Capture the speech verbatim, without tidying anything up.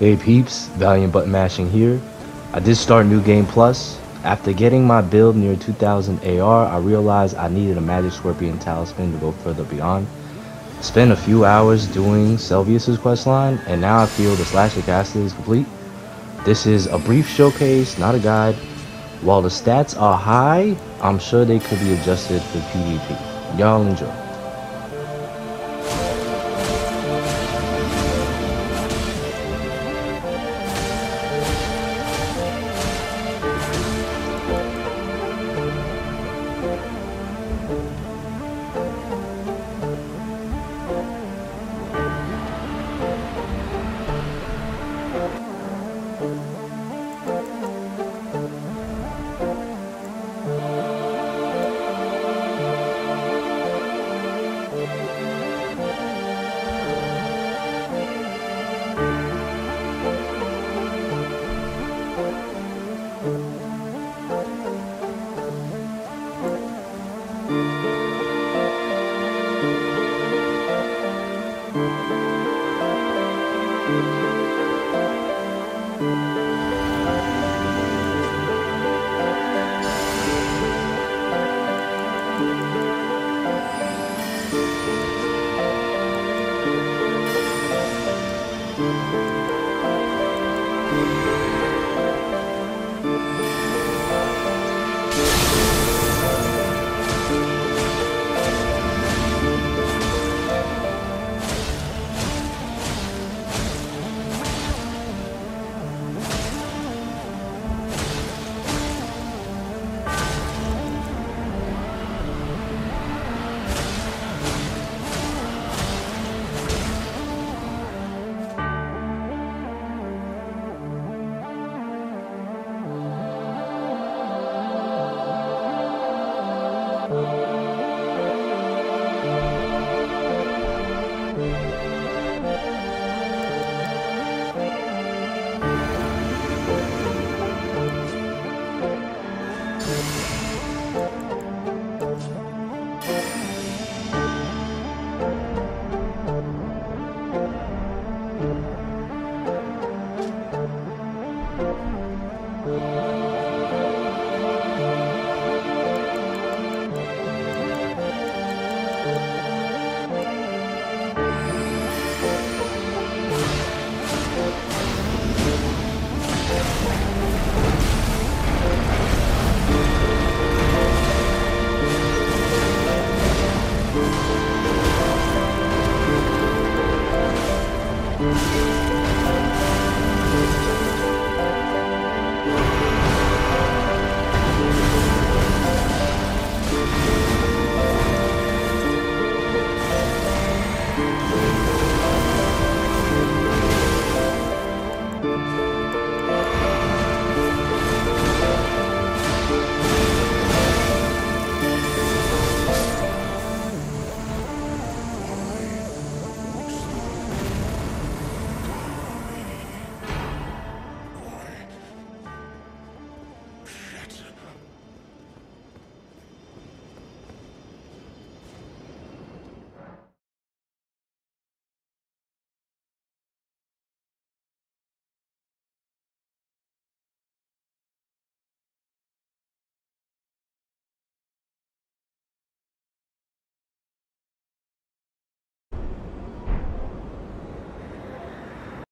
Hey peeps, Valiant button mashing here. I did start New Game Plus. After getting my build near two thousand A R, I realized I needed a Magic Scorpion Talisman to go further beyond. Spent a few hours doing Selvius's questline, and now I feel the Slasher Castle is complete. This is a brief showcase, not a guide. While the stats are high, I'm sure they could be adjusted for PvP. Y'all enjoy.